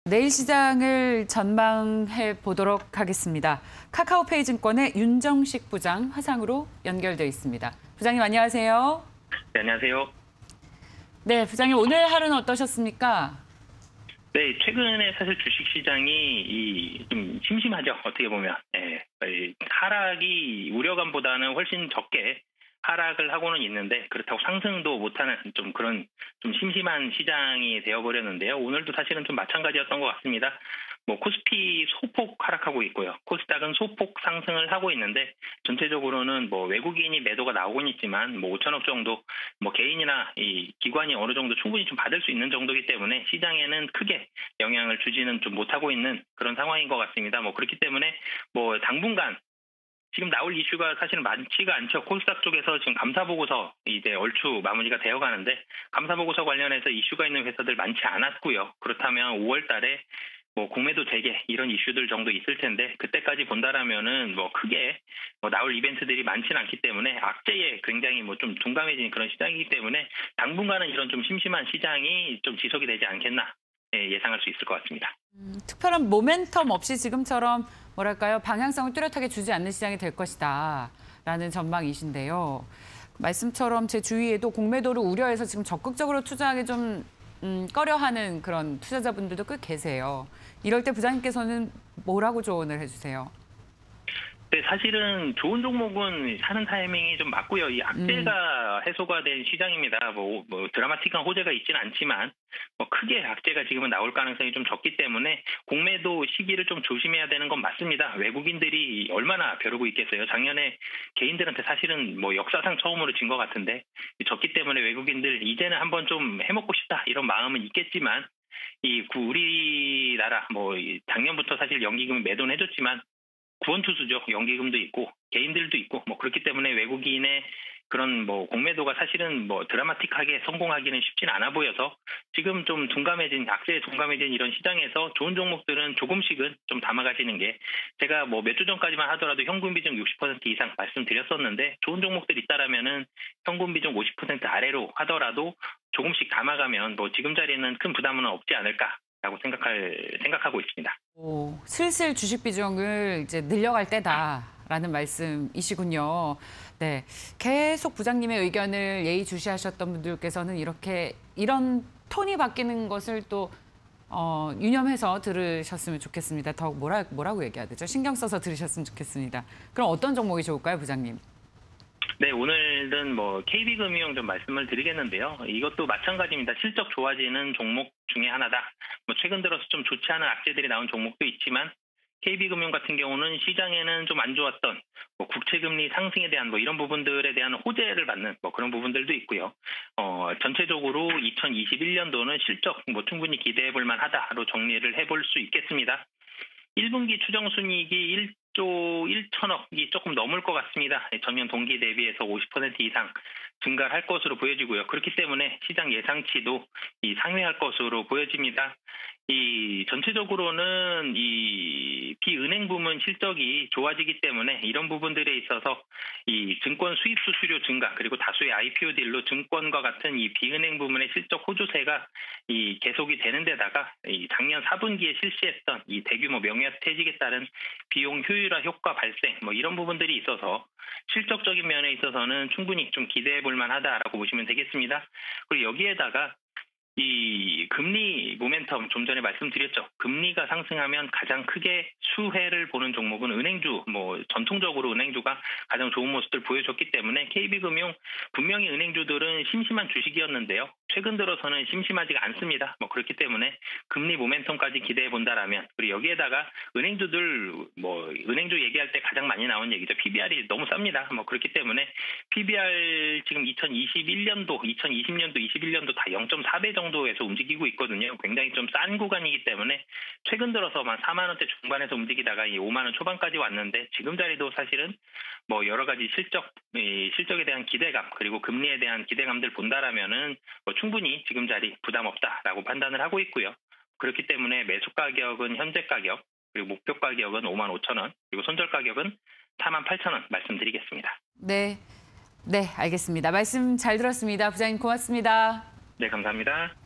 내일 시장을 전망해 보도록 하겠습니다. 카카오페이 증권의 윤정식 부장 화상으로 연결돼 있습니다. 부장님 안녕하세요. 네, 안녕하세요. 네, 부장님 오늘 하루는 어떠셨습니까? 네, 최근에 사실 주식시장이 좀 심심하죠. 어떻게 보면. 하락이 우려감보다는 훨씬 적게 하락을 하고는 있는데 그렇다고 상승도 못하는 좀 그런 좀 심심한 시장이 되어버렸는데요. 오늘도 사실은 좀 마찬가지였던 것 같습니다. 코스피 소폭 하락하고 있고요. 코스닥은 소폭 상승을 하고 있는데 전체적으로는 외국인이 매도가 나오곤 있지만 5천억 정도 개인이나 이 기관이 어느 정도 충분히 좀 받을 수 있는 정도이기 때문에 시장에는 크게 영향을 주지는 좀 못하고 있는 그런 상황인 것 같습니다. 그렇기 때문에 당분간 지금 나올 이슈가 사실은 많지가 않죠. 코스닥 쪽에서 지금 감사보고서 이제 얼추 마무리가 되어 가는데 감사보고서 관련해서 이슈가 있는 회사들 많지 않았고요. 그렇다면 5월 달에 공매도 재개 이런 이슈들 정도 있을 텐데 그때까지 본다라면은 크게 나올 이벤트들이 많지는 않기 때문에 악재에 굉장히 좀 둔감해진 그런 시장이기 때문에 당분간은 이런 좀 심심한 시장이 좀 지속이 되지 않겠나 예상할 수 있을 것 같습니다. 특별한 모멘텀 없이 지금처럼 뭐랄까요, 방향성을 뚜렷하게 주지 않는 시장이 될 것이다 라는 전망이신데요. 말씀처럼 제 주위에도 공매도를 우려해서 지금 적극적으로 투자하기 좀 꺼려하는 그런 투자자분들도 꽤 계세요. 이럴 때 부장님께서는 뭐라고 조언을 해주세요? 네, 사실은 좋은 종목은 사는 타이밍이 좀 맞고요. 이 악재가 해소가 된 시장입니다. 드라마틱한 호재가 있지는 않지만 크게 악재가 지금은 나올 가능성이 좀 적기 때문에 공매도 시기를 좀 조심해야 되는 건 맞습니다. 외국인들이 얼마나 벼르고 있겠어요. 작년에 개인들한테 사실은 역사상 처음으로 진 것 같은데 졌기 때문에 외국인들 이제는 한번 좀 해먹고 싶다 이런 마음은 있겠지만 우리나라 작년부터 사실 연기금 매도는 해줬지만 구원투수죠. 연기금도 있고 개인들도 있고 그렇기 때문에 외국인의 그런 공매도가 사실은 드라마틱하게 성공하기는 쉽진 않아 보여서 지금 좀 악재에 둔감해진 이런 시장에서 좋은 종목들은 조금씩은 좀 담아가시는 게 제가 몇 주 전까지만 하더라도 현금 비중 60% 이상 말씀드렸었는데 좋은 종목들 있다라면은 현금 비중 50% 아래로 하더라도 조금씩 담아가면 지금 자리는 큰 부담은 없지 않을까. 라고 생각하고 있습니다. 슬슬 주식 비중을 이제 늘려갈 때다라는 말씀이시군요. 네, 계속 부장님의 의견을 예의주시하셨던 분들께서는 이런 톤이 바뀌는 것을 또 유념해서 들으셨으면 좋겠습니다. 더 뭐라고 얘기해야 되죠? 신경 써서 들으셨으면 좋겠습니다. 그럼 어떤 종목이 좋을까요, 부장님? 네, 오늘은 KB금융 좀 말씀을 드리겠는데요. 이것도 마찬가지입니다. 실적 좋아지는 종목 중에 하나다. 최근 들어서 좀 좋지 않은 악재들이 나온 종목도 있지만 KB금융 같은 경우는 시장에는 좀 안 좋았던 국채금리 상승에 대한 이런 부분들에 대한 호재를 받는 그런 부분들도 있고요. 전체적으로 2021년도는 실적 충분히 기대해 볼 만하다로 정리를 해볼 수 있겠습니다. 1분기 추정순이익이 1조 1천억이 조금 넘을 것 같습니다. 전년 동기 대비해서 50% 이상 증가를 할 것으로 보여지고요. 그렇기 때문에 시장 예상치도 상회할 것으로 보여집니다. 전체적으로는 비은행 부문 실적이 좋아지기 때문에 이런 부분들에 있어서 증권 수입 수수료 증가 그리고 다수의 IPO 딜로 증권과 같은 비은행 부문의 실적 호조세가 계속이 되는 데다가 작년 4분기에 실시했던 대규모 명예퇴직에 따른 비용 효율화 효과 발생 이런 부분들이 있어서 실적적인 면에 있어서는 충분히 좀 기대해 볼 만하다라고 보시면 되겠습니다. 그리고 여기에다가 금리 모멘텀 좀 전에 말씀드렸죠. 금리가 상승하면 가장 크게 수혜를 보는 종목은 은행주, 전통적으로 은행주가 가장 좋은 모습을 보여줬기 때문에 KB금융 분명히 은행주들은 심심한 주식이었는데요. 최근 들어서는 심심하지가 않습니다. 그렇기 때문에 금리 모멘텀까지 기대해 본다라면 그리고 여기에다가 은행주들 은행주 얘기할 때 가장 많이 나온 얘기죠. PBR이 너무 쌉니다. 그렇기 때문에 PBR 지금 2021년도, 2020년도, 21년도 다 0.4배 정도에서 움직이고 있거든요. 굉장히 좀 싼 구간이기 때문에 최근 들어서만 4만 원대 중반에서 움직이다가 5만 원 초반까지 왔는데 지금 자리도 사실은 여러 가지 실적에 대한 기대감 그리고 금리에 대한 기대감들 본다라면은 충분히 지금 자리 부담 없다라고 판단을 하고 있고요. 그렇기 때문에 매수 가격은 현재 가격 그리고 목표 가격은 5만 5천 원 그리고 손절 가격은 4만 8천 원 말씀드리겠습니다. 네, 알겠습니다. 말씀 잘 들었습니다. 부장님 고맙습니다. 네, 감사합니다.